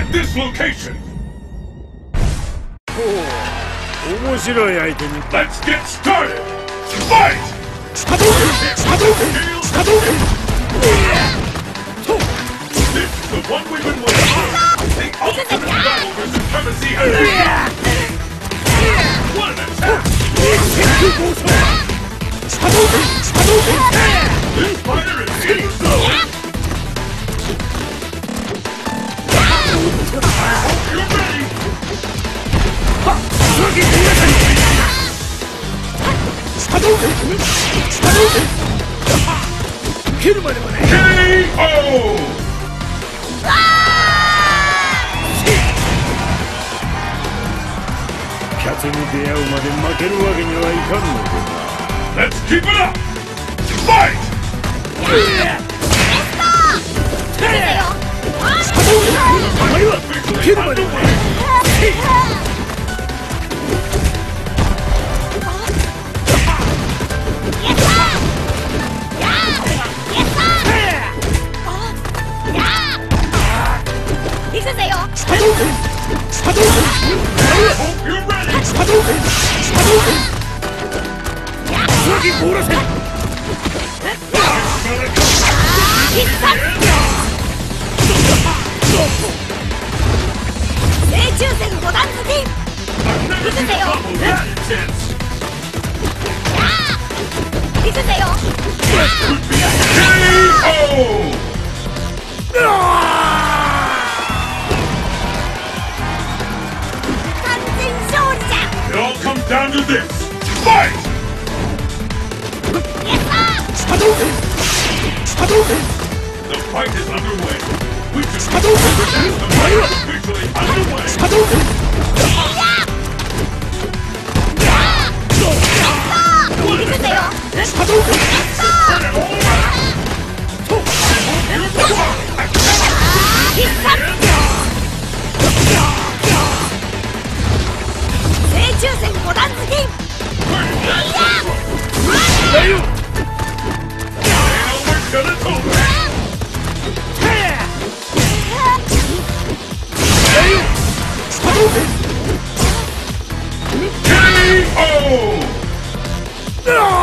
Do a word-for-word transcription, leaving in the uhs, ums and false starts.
at this location. Let's get started. Fight! This is the one we've been waiting for. The ultimate battle for supremacy has begun. What an attack! This fighter is getting slow. I hope you're ready. K O! キャツに出会うまで負けるわけにはいかんのでな。Let's keep it up! Fight! Hope you're ready! It all comes down to this. Fight! The fight is underway. We just the fight is officially underway. Spread it all around. K O!